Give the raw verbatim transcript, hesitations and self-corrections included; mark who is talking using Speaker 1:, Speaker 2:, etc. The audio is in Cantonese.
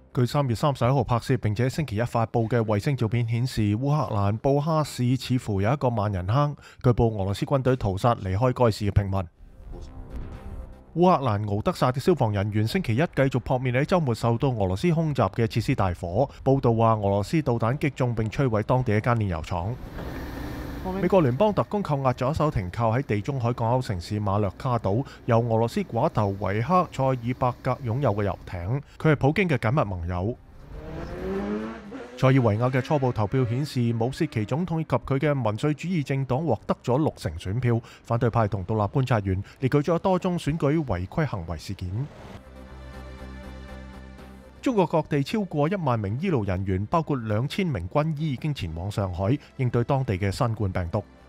Speaker 1: 據三月三十一號拍攝並且星期一發布嘅衛星照片顯示，烏克蘭布哈市似乎有一個萬人坑，據報俄羅斯軍隊屠殺離開該市嘅平民。烏克蘭敖德薩嘅消防人員星期一繼續撲滅喺週末受到俄羅斯空襲嘅設施大火。報道話，俄羅斯導彈擊中並摧毀當地一間煉油廠。美國聯邦特工扣押咗一艘停靠喺地中海港口城市馬略卡島，由俄羅斯寡頭維克塞爾伯格擁有嘅遊艇。佢係普京嘅緊密盟友。塞爾維亞嘅初步投票顯示，武契奇總統以及佢嘅民粹主義政黨獲得咗六成選票。反對派同獨立觀察員列舉咗多宗選舉違規行為事件。中國各地超過一萬名醫療人員，包括兩千名軍醫，已經前往上海應對當地嘅新冠病毒。